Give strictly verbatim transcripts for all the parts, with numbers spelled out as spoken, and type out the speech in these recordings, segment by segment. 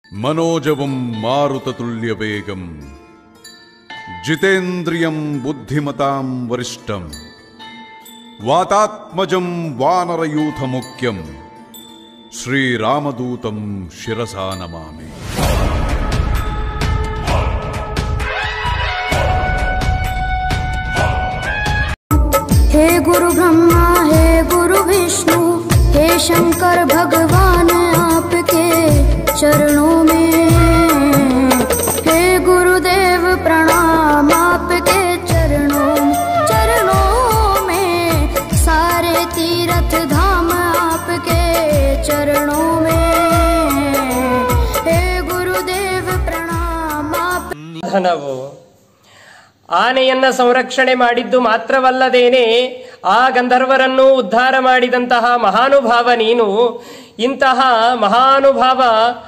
मनोजवं मारुततुल्यवेगं जितेन्द्रियं बुद्धिमतां वरिष्ठं वातात्मजं वानरयूथमुख्यं श्रीरामदूतं शिरसा नमामि। हे गुरु ब्रह्मा हे गुरु विष्णु हे शंकर भगवान आपके चरणों में, हे गुरुदेव प्रणाम आपके चरणों चरणों में, सारे तीर्थ धाम आपके चरणों में, हे गुरुदेव प्रणाम आप। धनवो ಆನೆಯನ್ನ ಸಂರಕ್ಷಣೆ ಮಾಡಿದ್ದು ಮಾತ್ರವಲ್ಲದೇನೆ ಆ ಗಂಧರ್ವರನ್ನು ಉದ್ಧಾರ ಮಾಡಿದಂತಹ ಮಹಾನುಭಾವ ನೀನು. ಇಂತಹ ಮಹಾನುಭಾವ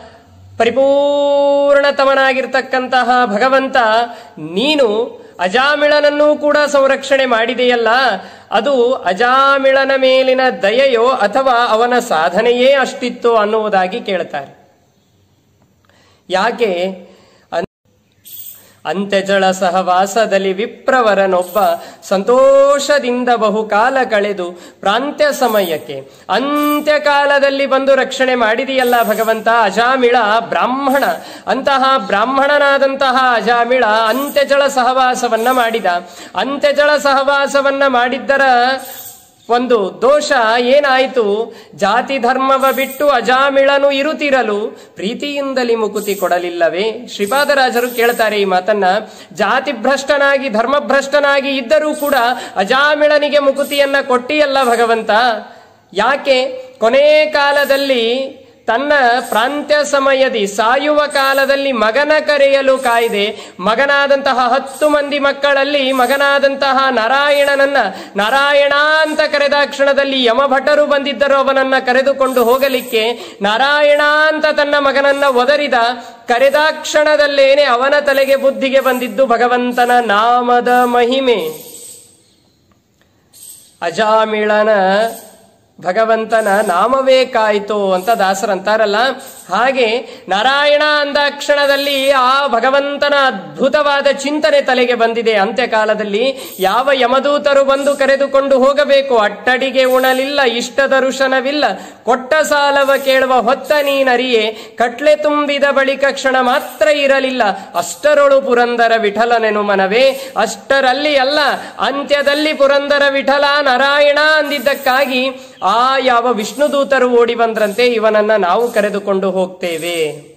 ಪರಿಪೂರ್ಣತಮನಾಗಿರ್ತಕ್ಕಂತಹ ಭಗವಂತ ನೀನು ಅಜಾಮಿಳನನ್ನೂ ಕೂಡ ಸಂರಕ್ಷಣೆ ಮಾಡಿದೆಯಲ್ಲ, ಅದು ಅಜಾಮಿಳನ ಮೇಲಿನ ದಯೆಯೋ ಅಥವಾ ಅವನ ಸಾಧನೆಯೇ ಅಷ್ಟಿತ್ತೋ ಅನ್ನುವುದಾಗಿ ಕೇಳ್ತಾರೆ. ಯಾಕೆ? ಅಂತ್ಯಜಳ ಸಹವಾಸದಲ್ಲಿ ವಿಪ್ರವರನೊಬ್ಬ ಸಂತೋಷದಿಂದ ಬಹುಕಾಲ ಕಳೆದು ಪ್ರಾಂತ್ಯ ಸಮಯಕ್ಕೆ ಅಂತ್ಯಕಾಲದಲ್ಲಿ ಬಂದು ರಕ್ಷಣೆ ಮಾಡಿದೆಯಲ್ಲ ಭಗವಂತ. ಅಜಾಮಿಳ ಬ್ರಾಹ್ಮಣ, ಅಂತಹ ಬ್ರಾಹ್ಮಣನಾದಂತಹ ಅಜಾಮಿಳ ಅಂತ್ಯಜಳ ಸಹವಾಸವನ್ನ ಮಾಡಿದ. ಅಂತ್ಯಜಳ ಸಹವಾಸವನ್ನ ಮಾಡಿದ್ದರ ಒಂದು ದೋಷ ಏನಾಯಿತು? ಜಾತಿ ಧರ್ಮವ ಬಿಟ್ಟು ಅಜಾಮಿಳನು ಇರುತ್ತಿರಲು ಪ್ರೀತಿಯಿಂದಲೇ ಮುಕುತಿ ಕೊಡಲಿಲ್ಲವೇ? ಶ್ರೀಪಾದರಾಜರು ಕೇಳ್ತಾರೆ ಈ ಮಾತನ್ನ. ಜಾತಿ ಭ್ರಷ್ಟನಾಗಿ ಧರ್ಮಭ್ರಷ್ಟನಾಗಿ ಇದ್ದರೂ ಕೂಡ ಅಜಾಮಿಳನಿಗೆ ಮುಕುತಿಯನ್ನ ಕೊಟ್ಟಿಯಲ್ಲ ಭಗವಂತ. ಯಾಕೆ? ಕೊನೆ ಕಾಲದಲ್ಲಿ ತನ್ನ ಪ್ರಾಂತ್ಯ ಸಮಯದಿ ಸಾಯುವ ಕಾಲದಲ್ಲಿ ಮಗನ ಕರೆಯಲು ಕಾಯ್ದೆ. ಮಗನಾದಂತಹ ಹತ್ತು ಮಂದಿ ಮಕ್ಕಳಲ್ಲಿ ಮಗನಾದಂತಹ ನಾರಾಯಣನನ್ನ ನಾರಾಯಣ ಅಂತ ಕರೆದ ಕ್ಷಣದಲ್ಲಿ ಯಮಭಟರು ಬಂದಿದ್ದರು ಅವನನ್ನ ಕರೆದುಕೊಂಡು ಹೋಗಲಿಕ್ಕೆ. ನಾರಾಯಣ ಅಂತ ತನ್ನ ಮಗನನ್ನ ಒದರಿದ. ಕರೆದ ಕ್ಷಣದಲ್ಲೇನೆ ಅವನ ತಲೆಗೆ ಬುದ್ಧಿಗೆ ಬಂದಿದ್ದು ಭಗವಂತನ ನಾಮದ ಮಹಿಮೆ. ಅಜಾಮಿಳನ ಭಗವಂತನ ನಾಮವೇ ಕಾಯಿತೋ ಅಂತ ದಾಸರಂತಾರಲ್ಲ, ಹಾಗೆ ನಾರಾಯಣ ಅಂದ ಕ್ಷಣದಲ್ಲಿ ಆ ಭಗವಂತನ ಅದ್ಭುತವಾದ ಚಿಂತನೆ ತಲೆಗೆ ಬಂದಿದೆ. ಅಂತ್ಯಕಾಲದಲ್ಲಿ ಯಾವ ಯಮದೂತರು ಬಂದು ಕರೆದುಕೊಂಡು ಹೋಗಬೇಕು, ಅಟ್ಟಡಿಗೆ ಉಣಲಿಲ್ಲ, ಇಷ್ಟದ ರುಷನವಿಲ್ಲ, ಕೊಟ್ಟ ಸಾಲವ ಕೇಳುವ ಹೊತ್ತ ನೀನರಿಯೇ, ಕಟ್ಲೆ ತುಂಬಿದ ಬಳಿಕ ಕ್ಷಣ ಮಾತ್ರ ಇರಲಿಲ್ಲ, ಅಷ್ಟರೊಳು ಪುರಂದರ ವಿಠಲನೆನು ಮನವೇ. ಅಷ್ಟರಲ್ಲಿ ಅಲ್ಲ, ಅಂತ್ಯದಲ್ಲಿ ಪುರಂದರ ವಿಠಲ ನಾರಾಯಣ ಅಂದಿದ್ದಕ್ಕಾಗಿ ಆ ಯಾವ ವಿಷ್ಣುದೂತರು ಓಡಿ ಬಂದ್ರಂತೆ, ಇವನನ್ನ ನಾವು ಕರೆದುಕೊಂಡು ಹೋಗ್ತೇವೆ.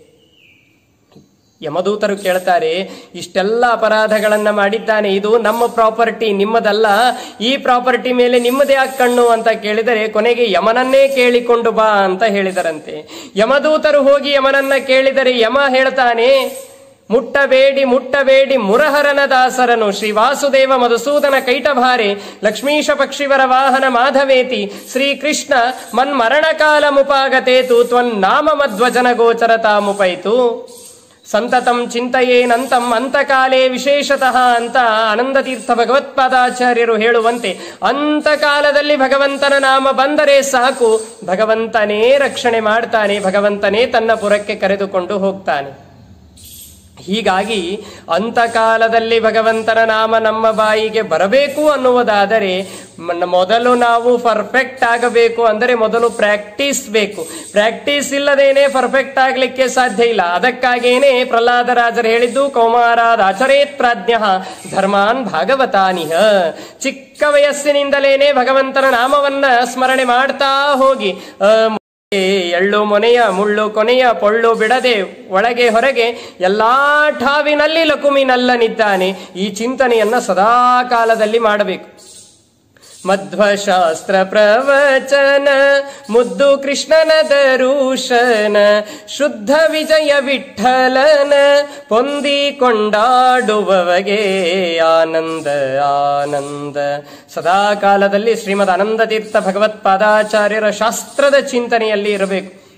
ಯಮದೂತರು ಕೇಳ್ತಾರೆ, ಇಷ್ಟೆಲ್ಲ ಅಪರಾಧಗಳನ್ನ ಮಾಡಿದ್ದಾನೆ, ಇದು ನಮ್ಮ ಪ್ರಾಪರ್ಟಿ, ನಿಮ್ಮದಲ್ಲ, ಈ ಪ್ರಾಪರ್ಟಿ ಮೇಲೆ ನಿಮ್ಮದೇ ಕಣ್ಣು ಅಂತ ಕೇಳಿದರೆ ಕೊನೆಗೆ ಯಮನನ್ನೇ ಕೇಳಿಕೊಂಡು ಬಾ ಅಂತ ಹೇಳಿದರಂತೆ. ಯಮದೂತರು ಹೋಗಿ ಯಮನನ್ನ ಕೇಳಿದರೆ ಯಮ ಹೇಳ್ತಾನೆ, ಮುಟ್ಟಬೇಡಿ ಮುಟ್ಟಬೇಡಿ ಮುರಹರನ ದಾಸರನು, ಶ್ರೀ ವಾಸುದೇವ ಮಧುಸೂದನ ಕೈಟಭಾರೆ, ಲಕ್ಷ್ಮೀಶ ಪಕ್ಷಿವರ ವಾಹನ ಮಾಧವೇತಿ, ಶ್ರೀಕೃಷ್ಣ ಮನ್ಮರಣ ಕಾಲ ಮುಪಾಗತೇತು, ತ್ವನ್ನಾಮ ಮಧ್ವಜನ ಗೋಚರತಾಮುಪೈತು, ಸಂತತಂ ಚಿಂತೆಯೇನಂತಂ ಅಂತಕಾಲೇ ವಿಶೇಷತಃ ಅಂತ ಆನಂದತೀರ್ಥ ಭಗವತ್ಪಾದಾಚಾರ್ಯರು ಹೇಳುವಂತೆ, ಅಂತಕಾಲದಲ್ಲಿ ಭಗವಂತನ ನಾಮ ಬಂದರೆ ಸಾಕು, ಭಗವಂತನೇ ರಕ್ಷಣೆ ಮಾಡ್ತಾನೆ, ಭಗವಂತನೇ ತನ್ನ ಪುರಕ್ಕೆ ಕರೆದುಕೊಂಡು ಹೋಗ್ತಾನೆ. ಹೀಗಾಗಿ ಅಂತಕಾಲದಲ್ಲಿ ಭಗವಂತನ ನಾಮ ನಮ್ಮ ಬಾಯಿಗೆ ಬರಬೇಕು ಅನ್ನುವುದಾದರೆ ಮೊದಲು ನಾವು ಪರ್ಫೆಕ್ಟ್ ಆಗಬೇಕು. ಅಂದರೆ ಮೊದಲು ಪ್ರಾಕ್ಟೀಸ್ ಬೇಕು. ಪ್ರಾಕ್ಟೀಸ್ ಇಲ್ಲದೇನೆ ಪರ್ಫೆಕ್ಟ್ ಆಗ್ಲಿಕ್ಕೆ ಸಾಧ್ಯ ಇಲ್ಲ. ಅದಕ್ಕಾಗೇನೆ ಪ್ರಹ್ಲಾದರಾಜರು ಹೇಳಿದ್ದು, ಕೌಮಾರಾದ ಆಚರೇತ್ ಪ್ರಾಜ್ಞ ಧರ್ಮಾನ್ ಭಾಗವತಾನಿಹ. ಚಿಕ್ಕ ವಯಸ್ಸಿನಿಂದಲೇನೆ ಭಗವಂತನ ನಾಮವನ್ನ ಸ್ಮರಣೆ ಮಾಡ್ತಾ ಹೋಗಿ, ಎಳ್ಳು ಮೊನೆಯ ಮುಳ್ಳು ಕೊನೆಯ ಪೊಳ್ಳು ಬಿಡದೆ ಒಳಗೆ ಹೊರಗೆ ಎಲ್ಲಾ ಠಾವಿನಲ್ಲಿ ಲಕುಮಿನಲ್ಲನಿದ್ದಾನೆ. ಈ ಚಿಂತನೆಯನ್ನ ಸದಾ ಕಾಲದಲ್ಲಿ ಮಾಡಬೇಕು. ಮಧ್ವಶಾಸ್ತ್ರ ಪ್ರವಚನ ಮುದ್ದು ಕೃಷ್ಣನ ದರುಶನ, ಶುದ್ಧ ವಿಜಯ ವಿಠಲನ ಪೊಂದಿ ಕೊಂಡಾಡುವವಗೆ ಆನಂದ ಆನಂದ. ಸದಾ ಕಾಲದಲ್ಲಿ ಶ್ರೀಮದ್ ಆನಂದ ತೀರ್ಥ ಭಗವತ್ಪಾದಾಚಾರ್ಯರ ಶಾಸ್ತ್ರದ ಚಿಂತನೆಯಲ್ಲಿ ಇರಬೇಕು.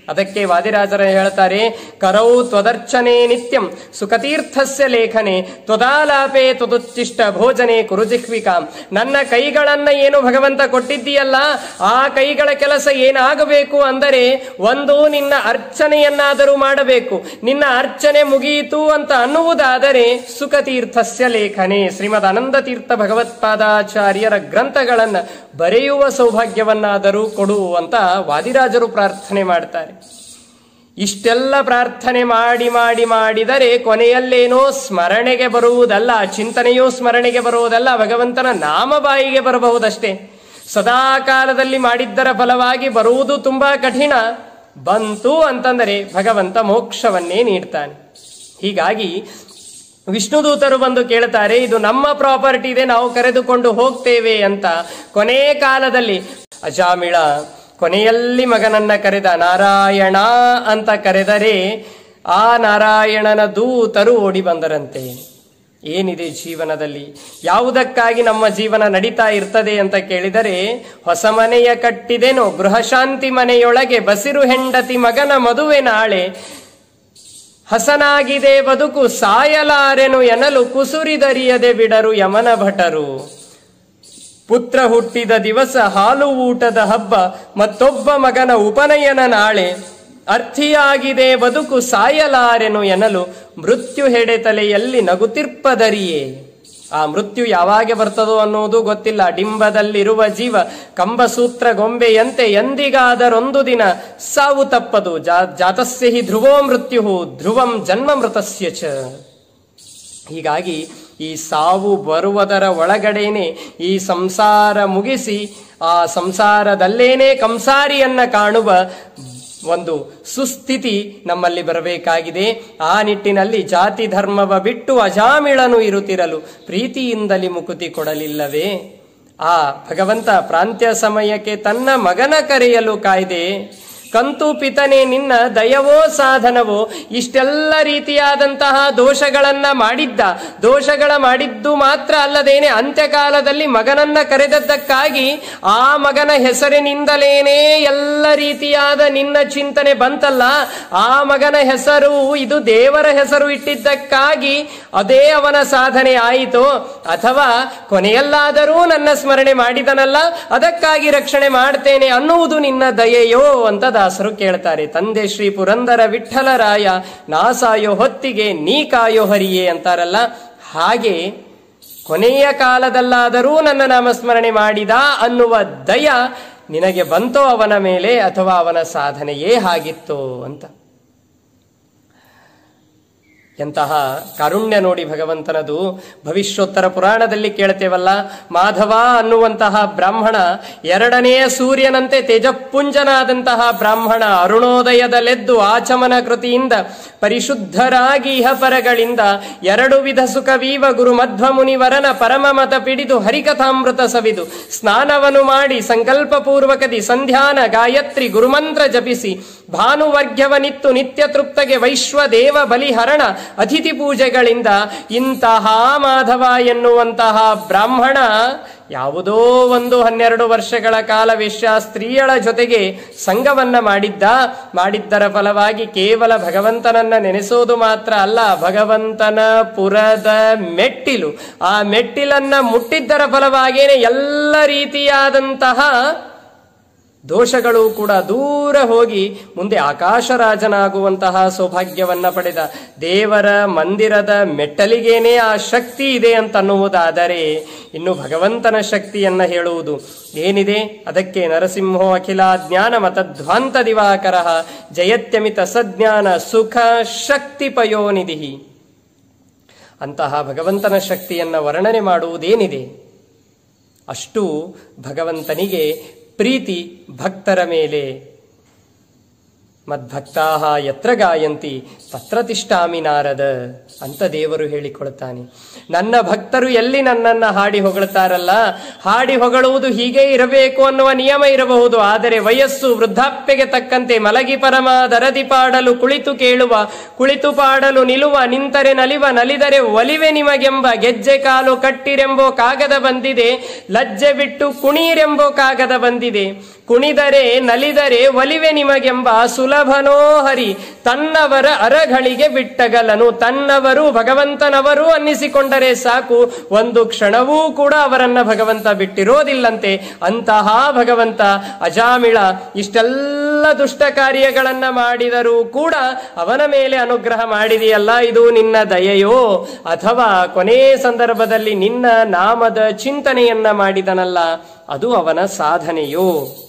ಅದಕ್ಕೆ ವಾದಿರಾಜರ ಹೇಳ್ತಾರೆ, ಕರೌ ತ್ವದರ್ಚನೆ ನಿತ್ಯಂ ಸುಖತೀರ್ಥಸ್ಯ ಲೇಖನೆ ತ್ವದಾಲಾಪೆ ತ್ವದುಚ್ಚಿಷ್ಟ ಭೋಜನೆ ಕುರುಜಿಹ್ವಿಕಾಂ. ನನ್ನ ಕೈಗಳನ್ನ ಏನು ಭಗವಂತ ಕೊಟ್ಟಿದ್ದೀಯಲ್ಲ, ಆ ಕೈಗಳ ಕೆಲಸ ಏನಾಗಬೇಕು ಅಂದರೆ, ಒಂದು ನಿನ್ನ ಅರ್ಚನೆಯನ್ನಾದರೂ ಮಾಡಬೇಕು. ನಿನ್ನ ಅರ್ಚನೆ ಮುಗಿಯಿತು ಅಂತ ಅನ್ನುವುದಾದರೆ ಸುಖತೀರ್ಥಸ್ಯ ಲೇಖನೆ, ಶ್ರೀಮದ್ ಆನಂದ ತೀರ್ಥ ಭಗವತ್ಪಾದಾಚಾರ್ಯರ ಗ್ರಂಥಗಳನ್ನ ಬರೆಯುವ ಸೌಭಾಗ್ಯವನ್ನಾದರೂ ಕೊಡು ಅಂತ ವಾದಿರಾಜರು ಪ್ರಾರ್ಥನೆ ಮಾಡ್ತಾರೆ. ಇಷ್ಟೆಲ್ಲ ಪ್ರಾರ್ಥನೆ ಮಾಡಿ ಮಾಡಿ ಮಾಡಿದರೆ ಕೊನೆಯಲ್ಲೇನೋ ಸ್ಮರಣೆಗೆ ಬರುವುದಲ್ಲ, ಚಿಂತನೆಯೂ ಸ್ಮರಣೆಗೆ ಬರುವುದಲ್ಲ, ಭಗವಂತನ ನಾಮ ಬಾಯಿಗೆ ಬರಬಹುದಷ್ಟೇ. ಸದಾ ಕಾಲದಲ್ಲಿ ಮಾಡಿದ್ದರ ಫಲವಾಗಿ ಬರುವುದು ತುಂಬಾ ಕಠಿಣ. ಬಂತು ಅಂತಂದರೆ ಭಗವಂತ ಮೋಕ್ಷವನ್ನೇ ನೀಡ್ತಾನೆ. ಹೀಗಾಗಿ ವಿಷ್ಣುದೂತರು ಬಂದು ಕೇಳ್ತಾರೆ, ಇದು ನಮ್ಮ ಪ್ರಾಪರ್ಟಿ ಇದೆ, ನಾವು ಕರೆದುಕೊಂಡು ಹೋಗ್ತೇವೆ ಅಂತ. ಕೊನೆ ಕಾಲದಲ್ಲಿ ಅಜಾಮಿಳ ಕೊನೆಯಲ್ಲಿ ಮಗನನ್ನ ಕರೆದ, ನಾರಾಯಣ ಅಂತ ಕರೆದರೆ ಆ ನಾರಾಯಣನ ದೂತರು ಓಡಿ ಬಂದರಂತೆ. ಏನಿದೆ ಜೀವನದಲ್ಲಿ, ಯಾವುದಕ್ಕಾಗಿ ನಮ್ಮ ಜೀವನ ನಡೀತಾ ಇರ್ತದೆ ಅಂತ ಕೇಳಿದರೆ, ಹೊಸ ಮನೆಯ ಕಟ್ಟಿದೆನೋ ಗೃಹಶಾಂತಿ ಮನೆಯೊಳಗೆ ಬಸಿರು ಹೆಂಡತಿ ಮಗನ ಮದುವೆ ನಾಳೆ, ಹಸನಾಗಿದೆ ಬದುಕು ಸಾಯಲಾರೆನು ಎನ್ನಲು ಕುಸುರಿದರಿಯದೆ ಬಿಡರು ಯಮನ ಭಟರು. ಪುತ್ರ ಹುಟ್ಟಿದ ದಿವಸ ಹಾಲು ಊಟದ ಹಬ್ಬ, ಮತ್ತೊಬ್ಬ ಮಗನ ಉಪನಯನ ನಾಳೆ, ಅರ್ಥಿಯಾಗಿದೆ ಬದುಕು ಸಾಯಲಾರೆನು ಎನ್ನಲು ಮೃತ್ಯು ಹೆಡೆತಲೆಯಲ್ಲಿ ನಗುತಿರ್ಪದರಿಯೇ. ಆ ಮೃತ್ಯು ಯಾವಾಗ ಬರ್ತದೋ ಅನ್ನೋದು ಗೊತ್ತಿಲ್ಲ. ಡಿಂಬದಲ್ಲಿರುವ ಜೀವ ಕಂಬಸೂತ್ರ ಗೊಂಬೆಯಂತೆ ಎಂದಿಗಾದರೊಂದು ದಿನ ಸಾವು ತಪ್ಪದು. ಜಾ ಜಾತಸ್ಯ ಹಿ ಧ್ರುವೋ ಮೃತ್ಯು ಧ್ರುವಂ ಜನ್ಮ ಮೃತಸ್ಯ ಚ. ಹೀಗಾಗಿ ಈ ಸಾವು ಬರುವುದರ ಒಳಗಡೆನೆ ಈ ಸಂಸಾರ ಮುಗಿಸಿ ಆ ಸಂಸಾರದಲ್ಲೇನೆ ಕಂಸಾರಿಯನ್ನ ಕಾಣುವ ಒಂದು ಸುಸ್ಥಿತಿ ನಮ್ಮಲ್ಲಿ ಬರಬೇಕಾಗಿದೆ. ಆ ನಿಟ್ಟಿನಲ್ಲಿ ಜಾತಿ ಧರ್ಮವ ಬಿಟ್ಟು ಅಜಾಮಿಳನು ಇರುತ್ತಿರಲು ಪ್ರೀತಿಯಿಂದಲೇ ಮುಕುತಿ ಕೊಡಲಿಲ್ಲವೇ. ಆ ಭಗವಂತ ಪ್ರಾಂತ್ಯ ಸಮಯಕ್ಕೆ ತನ್ನ ಮಗನ ಕರೆಯಲು ಕಾಯ್ದೆ. ಕಂತು ಪಿತನೆ ನಿನ್ನ ದಯವೋ ಸಾಧನವೋ. ಇಷ್ಟೆಲ್ಲ ರೀತಿಯಾದಂತಹ ದೋಷಗಳನ್ನ ಮಾಡಿದ್ದ. ದೋಷಗಳ ಮಾಡಿದ್ದು ಮಾತ್ರ ಅಲ್ಲದೇನೆ ಅಂತ್ಯಕಾಲದಲ್ಲಿ ಮಗನನ್ನ ಕರೆದದ್ದಕ್ಕಾಗಿ ಆ ಮಗನ ಹೆಸರಿನಿಂದಲೇನೆ ಎಲ್ಲ ರೀತಿಯಾದ ನಿನ್ನ ಚಿಂತನೆ ಬಂತಲ್ಲ. ಆ ಮಗನ ಹೆಸರು ಇದು ದೇವರ ಹೆಸರು ಇಟ್ಟಿದ್ದಕ್ಕಾಗಿ ಅದೇ ಅವನ ಸಾಧನೆ ಆಯಿತು. ಅಥವಾ ಕೊನೆಯಲ್ಲಾದರೂ ನನ್ನ ಸ್ಮರಣೆ ಮಾಡಿದನಲ್ಲ, ಅದಕ್ಕಾಗಿ ರಕ್ಷಣೆ ಮಾಡ್ತೇನೆ ಅನ್ನುವುದು ನಿನ್ನ ದಯೆಯೋ ಅಂತ ದಾಸರು ಕೇಳ್ತಾರೆ. ತಂದೆ ಶ್ರೀ ಪುರಂದರ ವಿಠ್ಠಲರಾಯ, ನಾಸಾಯೋ ಹೊತ್ತಿಗೆ ನೀ ಕಾಯೋ ಹರಿಯೇ ಅಂತಾರಲ್ಲ, ಹಾಗೆ ಕೊನೆಯ ಕಾಲದಲ್ಲಾದರೂ ನನ್ನ ನಾಮಸ್ಮರಣೆ ಮಾಡಿದ ಅನ್ನುವ ದಯ ನಿನಗೆ ಬಂತೋ ಅವನ ಮೇಲೆ, ಅಥವಾ ಅವನ ಸಾಧನೆಯೇ ಹಾಗಿತ್ತೋ ಅಂತ. ಎಂತಹ ಕಾರುಣ್ಯ ನೋಡಿ ಭಗವಂತನದು. ಭವಿಷ್ಯೋತ್ತರ ಪುರಾಣದಲ್ಲಿ ಕೇಳ್ತೇವಲ್ಲ, ಮಾಧವ ಅನ್ನುವಂತಹ ಬ್ರಾಹ್ಮಣ ಎರಡನೆಯ ಸೂರ್ಯನಂತೆ ತೇಜಪುಂಜನಾದಂತಹ ಬ್ರಾಹ್ಮಣ ಅರುಣೋದಯದಲ್ಲೆದ್ದು ಆಚಮನ ಕೃತಿಯಿಂದ ಪರಿಶುದ್ಧರಾಗಿ ಇಹಪರಗಳಿಂದ ಎರಡು ವಿಧ ಸುಖವೀವ ಗುರು ಮಧ್ವ ಮುನಿವರನ ಪರಮ ಮತ ಪಿಡಿದು ಹರಿಕಥಾಮೃತ ಸವಿದು ಸ್ನಾನವನ್ನು ಮಾಡಿ ಸಂಕಲ್ಪ ಪೂರ್ವಕದಿ ಸಂಧ್ಯಾನ ಗಾಯತ್ರಿ ಗುರುಮಂತ್ರ ಜಪಿಸಿ ಭಾನುವರ್ಗ್ಯವನಿತ್ತು ನಿತ್ಯ ತೃಪ್ತಗೆ ವೈಶ್ವದೇವ ಬಲಿಹರಣ ಅತಿಥಿ ಪೂಜೆಗಳಿಂದ ಇಂತಹ ಮಾಧವ ಎನ್ನುವಂತಹ ಬ್ರಾಹ್ಮಣ ಯಾವುದೋ ಒಂದು ಹನ್ನೆರಡು ವರ್ಷಗಳ ಕಾಲ ವೇಶ್ಯ ಸ್ತ್ರೀಯಳ ಜೊತೆಗೆ ಸಂಗವನ್ನ ಮಾಡಿದ್ದ. ಮಾಡಿದ್ದರ ಫಲವಾಗಿ ಕೇವಲ ಭಗವಂತನನ್ನ ನೆನೆಸೋದು ಮಾತ್ರ ಅಲ್ಲ, ಭಗವಂತನ ಪುರದ ಮೆಟ್ಟಿಲು, ಆ ಮೆಟ್ಟಿಲನ್ನ ಮುಟ್ಟಿದ್ದರ ಫಲವಾಗಿಯೇ ಎಲ್ಲ ರೀತಿಯಾದಂತಹ ದೋಷಗಳು ಕೂಡ ದೂರ ಹೋಗಿ ಮುಂದೆ ಆಕಾಶರಾಜನಾಗುವಂತಹ ಸೌಭಾಗ್ಯವನ್ನ ಪಡೆದ. ದೇವರ ಮಂದಿರದ ಮೆಟ್ಟಲಿಗೇನೆ ಆ ಶಕ್ತಿ ಇದೆ ಅಂತನ್ನುವುದಾದರೆ ಇನ್ನು ಭಗವಂತನ ಶಕ್ತಿಯನ್ನ ಹೇಳುವುದು ಏನಿದೆ? ಅದಕ್ಕೆ ನರಸಿಂಹೋ ಅಖಿಲ ಜ್ಞಾನ ಮತಧ್ವಾಂತ ದಿವಾಕರ ಜಯತ್ಯಮಿತ ಸಜ್ಞಾನ ಸುಖ ಶಕ್ತಿ ಪಯೋನಿಧಿ. ಅಂತಹ ಭಗವಂತನ ಶಕ್ತಿಯನ್ನ ವರ್ಣನೆ ಮಾಡುವುದೇನಿದೆ? ಅಷ್ಟು ಭಗವಂತನಿಗೆ ಪ್ರೀತಿ ಭಕ್ತರ ಮೇಲೆ. ಮದ್ಭಕ್ತಾಹ ಯತ್ರ ಗಾಯಂತಿ ತತ್ರ ತಿಷ್ಠಾಮಿ ನಾರದ ಅಂತ ದೇವರು ಹೇಳಿಕೊಳ್ತಾನೆ. ನನ್ನ ಭಕ್ತರು ಎಲ್ಲಿ ನನ್ನನ್ನ ಹಾಡಿ ಹೊಗಳ್ತಾರಲ್ಲ, ಹಾಡಿ ಹೊಗಳುವುದು ಹೀಗೆ ಇರಬೇಕು ಅನ್ನುವ ನಿಯಮ ಇರಬಹುದು. ಆದರೆ ವಯಸ್ಸು ವೃದ್ಧಾಪ್ಯಗೆ ತಕ್ಕಂತೆ ಮಲಗಿ ಪರಮ ದರದಿ ಪಾಡಲು ಕುಳಿತು ಕೇಳುವ, ಕುಳಿತು ಪಾಡಲು ನಿಲುವ, ನಿಂತರೆ ನಲಿವ, ನಲಿದರೆ ಒಲಿವೆ ನಿಮಗೆಂಬ ಗೆಜ್ಜೆ ಕಾಲು ಕಟ್ಟಿರೆಂಬೋ ಕಾಗದ ಬಂದಿದೆ, ಲಜ್ಜೆ ಬಿಟ್ಟು ಕುಣೀರೆಂಬೋ ಕಾಗದ ಬಂದಿದೆ, ಕುಣಿದರೆ ನಲಿದರೆ ಒಲಿವೆ ನಿಮಗೆಂಬ ಸುಲ ಸುಲಭನೋ ಹರಿ ತನ್ನವರ ಅರಗಳಿಗೆ ಬಿಟ್ಟಗಲನು. ತನ್ನವರು ಭಗವಂತನವರು ಅನ್ನಿಸಿಕೊಂಡರೆ ಸಾಕು, ಒಂದು ಕ್ಷಣವೂ ಕೂಡ ಅವರನ್ನ ಭಗವಂತ ಬಿಟ್ಟಿರೋದಿಲ್ಲಂತೆ. ಅಂತಹ ಭಗವಂತ ಅಜಾಮಿಳ ಇಷ್ಟೆಲ್ಲ ದುಷ್ಟ ಕಾರ್ಯಗಳನ್ನ ಮಾಡಿದರೂ ಕೂಡ ಅವನ ಮೇಲೆ ಅನುಗ್ರಹ ಮಾಡಿದೆಯಲ್ಲ, ಇದು ನಿನ್ನ ದಯೆಯೋ ಅಥವಾ ಕೊನೆ ಸಂದರ್ಭದಲ್ಲಿ ನಿನ್ನ ನಾಮದ ಚಿಂತನೆಯನ್ನ ಮಾಡಿದನಲ್ಲ, ಅದು ಅವನ ಸಾಧನೆಯೋ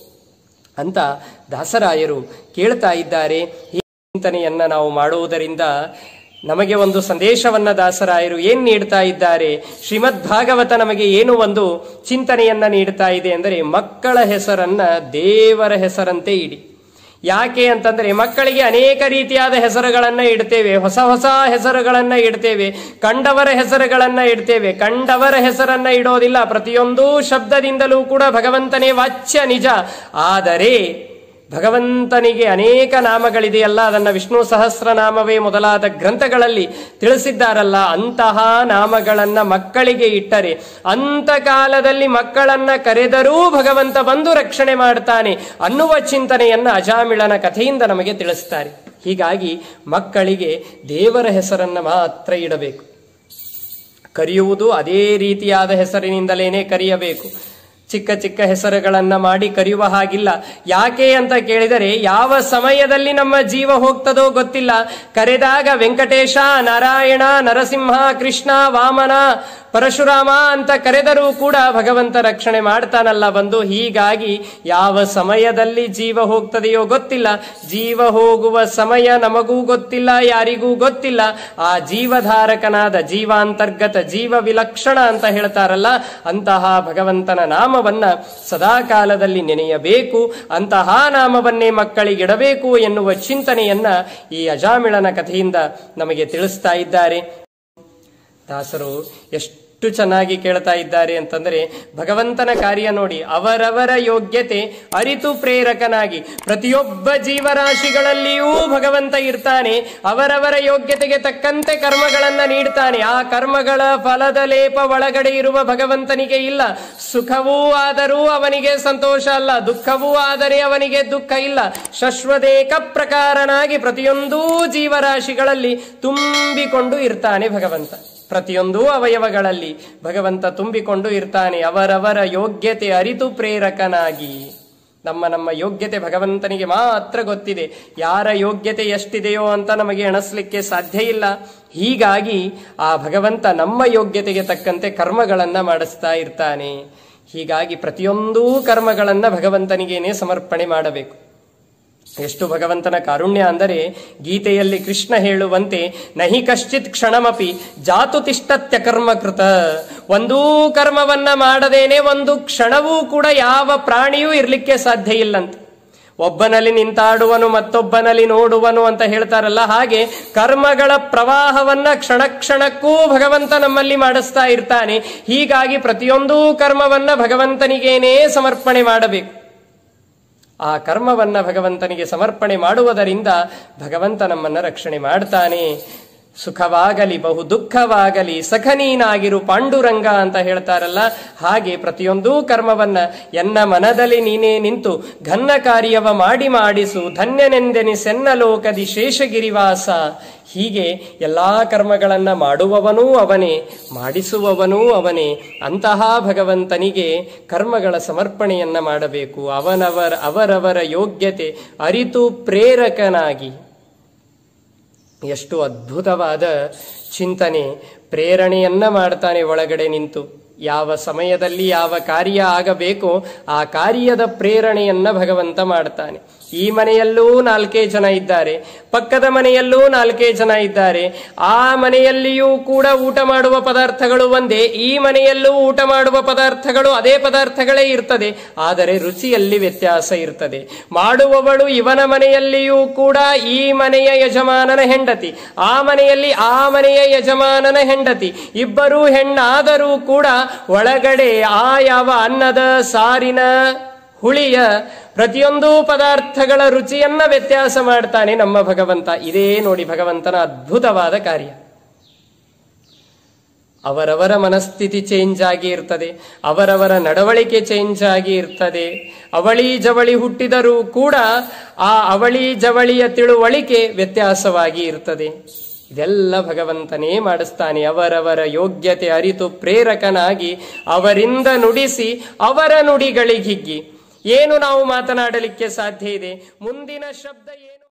ಅಂತ ದಾಸರಾಯರು ಕೇಳ್ತಾ ಇದ್ದಾರೆ. ಈ ಚಿಂತನೆಯನ್ನ ನಾವು ಮಾಡುವುದರಿಂದ ನಮಗೆ ಒಂದು ಸಂದೇಶವನ್ನ ದಾಸರಾಯರು ಏನ್ ನೀಡ್ತಾ ಇದ್ದಾರೆ, ಶ್ರೀಮದ್ ಭಾಗವತ ನಮಗೆ ಏನು ಒಂದು ಚಿಂತನೆಯನ್ನ ನೀಡ್ತಾ ಇದೆ ಅಂದರೆ, ಮಕ್ಕಳ ಹೆಸರನ್ನ ದೇವರ ಹೆಸರಂತೆ ಇಡಿ. ಯಾಕೆ ಅಂತಂದ್ರೆ ಮಕ್ಕಳಿಗೆ ಅನೇಕ ರೀತಿಯಾದ ಹೆಸರುಗಳನ್ನ ಇಡ್ತೇವೆ, ಹೊಸ ಹೊಸ ಹೆಸರುಗಳನ್ನ ಇಡ್ತೇವೆ, ಕಂಡವರ ಹೆಸರುಗಳನ್ನ ಇಡ್ತೇವೆ. ಕಂಡವರ ಹೆಸರನ್ನ ಇಡೋದಿಲ್ಲ. ಪ್ರತಿಯೊಂದು ಶಬ್ದದಿಂದಲೂ ಕೂಡ ಭಗವಂತನೇ ವಾಚ್ಯ ನಿಜ. ಆದರೆ ಭಗವಂತನಿಗೆ ಅನೇಕ ನಾಮಗಳಿದೆಯಲ್ಲ, ಅದನ್ನ ವಿಷ್ಣು ಸಹಸ್ರನಾಮವೇ ಮೊದಲಾದ ಗ್ರಂಥಗಳಲ್ಲಿ ತಿಳಿಸಿದ್ದಾರಲ್ಲ, ಅಂತಹ ನಾಮಗಳನ್ನ ಮಕ್ಕಳಿಗೆ ಇಟ್ಟರೆ ಅಂತ ಕಾಲದಲ್ಲಿ ಮಕ್ಕಳನ್ನ ಕರೆದರೂ ಭಗವಂತ ಬಂದು ರಕ್ಷಣೆ ಮಾಡ್ತಾನೆ ಅನ್ನುವ ಚಿಂತನೆಯನ್ನ ಅಜಾಮಿಳನ ಕಥೆಯಿಂದ ನಮಗೆ ತಿಳಿಸ್ತಾರೆ. ಹೀಗಾಗಿ ಮಕ್ಕಳಿಗೆ ದೇವರ ಹೆಸರನ್ನ ಮಾತ್ರ ಇಡಬೇಕು. ಕರೆಯುವುದು ಅದೇ ರೀತಿಯಾದ ಹೆಸರಿನಿಂದಲೇನೆ ಕರೆಯಬೇಕು. ಚಿಕ್ಕ ಚಿಕ್ಕ ಹೆಸರುಗಳನ್ನ ಮಾಡಿ ಕರೆಯುವ ಹಾಗಿಲ್ಲ. ಯಾಕೆ ಅಂತ ಕೇಳಿದರೆ, ಯಾವ ಸಮಯದಲ್ಲಿ ನಮ್ಮ ಜೀವ ಹೋಗ್ತದೋ ಗೊತ್ತಿಲ್ಲ. ಕರೆದಾಗ ವೆಂಕಟೇಶ, ನಾರಾಯಣ, ನರಸಿಂಹ, ಕೃಷ್ಣ, ವಾಮನ, ಪರಶುರಾಮ ಅಂತ ಕರೆದರೂ ಕೂಡ ಭಗವಂತ ರಕ್ಷಣೆ ಮಾಡ್ತಾನಲ್ಲ ಬಂದು. ಹೀಗಾಗಿ ಯಾವ ಸಮಯದಲ್ಲಿ ಜೀವ ಹೋಗ್ತದೆಯೋ ಗೊತ್ತಿಲ್ಲ. ಜೀವ ಹೋಗುವ ಸಮಯ ನಮಗೂ ಗೊತ್ತಿಲ್ಲ, ಯಾರಿಗೂ ಗೊತ್ತಿಲ್ಲ. ಆ ಜೀವಧಾರಕನಾದ ಜೀವಾಂತರ್ಗತ ಜೀವ ವಿಲಕ್ಷಣ ಅಂತ ಹೇಳ್ತಾರಲ್ಲ, ಅಂತಹ ಭಗವಂತನ ನಾಮವನ್ನ ಸದಾ ಕಾಲದಲ್ಲಿ ನೆನೆಯಬೇಕು. ಅಂತಹ ನಾಮವನ್ನೇ ಮಕ್ಕಳಿಗಿಡಬೇಕು ಎನ್ನುವ ಚಿಂತನೆಯನ್ನ ಈ ಅಜಾಮಿಳನ ಕಥೆಯಿಂದ ನಮಗೆ ತಿಳಿಸ್ತಾ ಇದ್ದಾರೆ. ದಾಸರು ಎಷ್ಟು ಚೆನ್ನಾಗಿ ಕೇಳ್ತಾ ಇದ್ದಾರೆ ಅಂತಂದ್ರೆ, ಭಗವಂತನ ಕಾರ್ಯ ನೋಡಿ. ಅವರವರ ಯೋಗ್ಯತೆ ಅರಿತು ಪ್ರೇರಕನಾಗಿ ಪ್ರತಿಯೊಬ್ಬ ಜೀವರಾಶಿಗಳಲ್ಲಿಯೂ ಭಗವಂತ ಇರ್ತಾನೆ. ಅವರವರ ಯೋಗ್ಯತೆಗೆ ತಕ್ಕಂತೆ ಕರ್ಮಗಳನ್ನ ನೀಡ್ತಾನೆ. ಆ ಕರ್ಮಗಳ ಫಲದ ಲೇಪ ಒಳಗಡೆ ಇರುವ ಭಗವಂತನಿಗೆ ಇಲ್ಲ. ಸುಖವೂ ಆದರೂ ಅವನಿಗೆ ಸಂತೋಷ ಅಲ್ಲ, ದುಃಖವೂ ಆದರೆ ಅವನಿಗೆ ದುಃಖ ಇಲ್ಲ. ಶಶ್ವದೇಕ ಪ್ರಕಾರನಾಗಿ ಪ್ರತಿಯೊಂದೂ ಜೀವರಾಶಿಗಳಲ್ಲಿ ತುಂಬಿಕೊಂಡು ಇರ್ತಾನೆ ಭಗವಂತ. ಪ್ರತಿಯೊಂದು ಅವಯವಗಳಲ್ಲಿ ಭಗವಂತ ತುಂಬಿಕೊಂಡು ಇರ್ತಾನೆ. ಅವರವರ ಯೋಗ್ಯತೆ ಅರಿತು ಪ್ರೇರಕನಾಗಿ. ನಮ್ಮ ನಮ್ಮ ಯೋಗ್ಯತೆ ಭಗವಂತನಿಗೆ ಮಾತ್ರ ಗೊತ್ತಿದೆ. ಯಾರ ಯೋಗ್ಯತೆ ಎಷ್ಟಿದೆಯೋ ಅಂತ ನಮಗೆ ಎಣಿಸ್ಲಿಕ್ಕೆ ಸಾಧ್ಯ ಇಲ್ಲ. ಹೀಗಾಗಿ ಆ ಭಗವಂತ ನಮ್ಮ ಯೋಗ್ಯತೆಗೆ ತಕ್ಕಂತೆ ಕರ್ಮಗಳನ್ನ ಮಾಡಿಸ್ತಾ ಇರ್ತಾನೆ. ಹೀಗಾಗಿ ಪ್ರತಿಯೊಂದೂ ಕರ್ಮಗಳನ್ನ ಭಗವಂತನಿಗೇನೆ ಸಮರ್ಪಣೆ ಮಾಡಬೇಕು. ಎಷ್ಟು ಭಗವಂತನ ಕಾರುಣ್ಯ ಅಂದರೆ, ಗೀತೆಯಲ್ಲಿ ಕೃಷ್ಣ ಹೇಳುವಂತೆ, ನಹಿ ಕಶ್ಚಿತ್ ಕ್ಷಣಮಪಿ ಜಾತು ತಿಷ್ಟತ್ಯ ಕರ್ಮಕೃತ. ಒಂದೂ ಕರ್ಮವನ್ನ ಮಾಡದೇನೆ ಒಂದು ಕ್ಷಣವೂ ಕೂಡ ಯಾವ ಪ್ರಾಣಿಯೂ ಇರ್ಲಿಕ್ಕೆ ಸಾಧ್ಯ ಇಲ್ಲಂತೆ. ಒಬ್ಬನಲ್ಲಿ ನಿಂತಾಡುವನು ಮತ್ತೊಬ್ಬನಲ್ಲಿ ನೋಡುವನು ಅಂತ ಹೇಳ್ತಾರಲ್ಲ, ಹಾಗೆ ಕರ್ಮಗಳ ಪ್ರವಾಹವನ್ನ ಕ್ಷಣ ಕ್ಷಣಕ್ಕೂ ಭಗವಂತ ನಮ್ಮಲ್ಲಿ ಮಾಡಿಸ್ತಾ ಇರ್ತಾನೆ. ಹೀಗಾಗಿ ಪ್ರತಿಯೊಂದೂ ಕರ್ಮವನ್ನ ಭಗವಂತನಿಗೇನೇ ಸಮರ್ಪಣೆ ಮಾಡಬೇಕು. ಆ ಕರ್ಮವನ್ನ ಭಗವಂತನಿಗೆ ಸಮರ್ಪಣೆ ಮಾಡುವುದರಿಂದ ಭಗವಂತ ನಮ್ಮನ್ನ ರಕ್ಷಣೆ ಮಾಡ್ತಾನೆ. ಸುಖವಾಗಲಿ ಬಹು ದುಃಖವಾಗಲಿ ಸಖನೀನಾಗಿರು ಪಾಂಡುರಂಗ ಅಂತ ಹೇಳ್ತಾರಲ್ಲ, ಹಾಗೆ ಪ್ರತಿಯೊಂದೂ ಕರ್ಮವನ್ನ ಎನ್ನ ಮನದಲ್ಲಿ ನೀನೇ ನಿಂತು ಘನ್ನ ಕಾರ್ಯವ ಮಾಡಿ ಮಾಡಿಸು ಧನ್ಯನೆಂದೆನಿಸೆನ್ನ ಲೋಕದಿ ಶೇಷಗಿರಿವಾಸ. ಹೀಗೆ ಎಲ್ಲಾ ಕರ್ಮಗಳನ್ನ ಮಾಡುವವನೂ ಅವನೇ, ಮಾಡಿಸುವವನೂ ಅವನೇ. ಅಂತಹ ಭಗವಂತನಿಗೆ ಕರ್ಮಗಳ ಸಮರ್ಪಣೆಯನ್ನ ಮಾಡಬೇಕು. ಅವನವರ ಅವರವರ ಯೋಗ್ಯತೆ ಅರಿತು ಪ್ರೇರಕನಾಗಿ. ಎಷ್ಟು ಅದ್ಭುತವಾದ ಚಿಂತನೆ, ಪ್ರೇರಣೆಯನ್ನ ಮಾಡ್ತಾನೆ ಒಳಗಡೆ ನಿಂತು. ಯಾವ ಸಮಯದಲ್ಲಿ ಯಾವ ಕಾರ್ಯ ಆಗಬೇಕೋ ಆ ಕಾರ್ಯದ ಪ್ರೇರಣೆಯನ್ನ ಭಗವಂತ ಮಾಡ್ತಾನೆ. ಈ ಮನೆಯಲ್ಲೂ ನಾಲ್ಕೇ ಜನ ಇದ್ದಾರೆ, ಪಕ್ಕದ ಮನೆಯಲ್ಲೂ ನಾಲ್ಕೇ ಜನ ಇದ್ದಾರೆ. ಆ ಮನೆಯಲ್ಲಿಯೂ ಕೂಡ ಊಟ ಮಾಡುವ ಪದಾರ್ಥಗಳು ಒಂದೇ, ಈ ಮನೆಯಲ್ಲೂ ಊಟ ಮಾಡುವ ಪದಾರ್ಥಗಳು ಅದೇ ಪದಾರ್ಥಗಳೇ ಇರ್ತದೆ, ಆದರೆ ರುಚಿಯಲ್ಲಿ ವ್ಯತ್ಯಾಸ ಇರ್ತದೆ. ಮಾಡುವವಳು ಇವನ ಮನೆಯಲ್ಲಿಯೂ ಕೂಡ ಈ ಮನೆಯ ಯಜಮಾನನ ಹೆಂಡತಿ, ಆ ಮನೆಯಲ್ಲಿ ಆ ಮನೆಯ ಯಜಮಾನನ ಹೆಂಡತಿ, ಇಬ್ಬರೂ ಹೆಣ್ಣಾದರೂ ಕೂಡ ಒಳಗಡೆ ಆ ಯಾವ ಅನ್ನದ ಸಾರಿನ ಹುಳಿಯ ಪ್ರತಿಯೊಂದು ಪದಾರ್ಥಗಳ ರುಚಿಯನ್ನ ವ್ಯತ್ಯಾಸ ಮಾಡ್ತಾನೆ ನಮ್ಮ ಭಗವಂತ. ಇದೇ ನೋಡಿ ಭಗವಂತನ ಅದ್ಭುತವಾದ ಕಾರ್ಯ. ಅವರವರ ಮನಸ್ಥಿತಿ ಚೇಂಜ್ ಆಗಿ ಇರ್ತದೆ, ಅವರವರ ನಡವಳಿಕೆ ಚೇಂಜ್ ಆಗಿ ಇರ್ತದೆ. ಅವಳಿ ಜವಳಿ ಹುಟ್ಟಿದರೂ ಕೂಡ ಆ ಅವಳಿ ಜವಳಿಯ ತಿಳುವಳಿಕೆ ವ್ಯತ್ಯಾಸವಾಗಿ ಇರ್ತದೆ. ಇದೆಲ್ಲ ಭಗವಂತನೇ ಮಾಡಿಸ್ತಾನೆ. ಅವರವರ ಯೋಗ್ಯತೆ ಅರಿತು ಪ್ರೇರಕನಾಗಿ ಅವರಿಂದ ನುಡಿಸಿ ಅವರ ನುಡಿಗಳಿಗಿಗ್ಗಿ ಏನು ನಾವು ಮಾತನಾಡಲಿಕ್ಕೆ ಸಾಧ್ಯ ಇದೆ? ಮುಂದಿನ ಶಬ್ದ ಏನು?